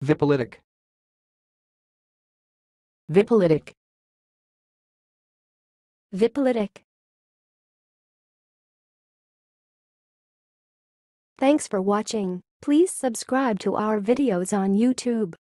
Vipolitic. Vipolitic. Vipolitic. Thanks for watching. Please subscribe to our videos on YouTube.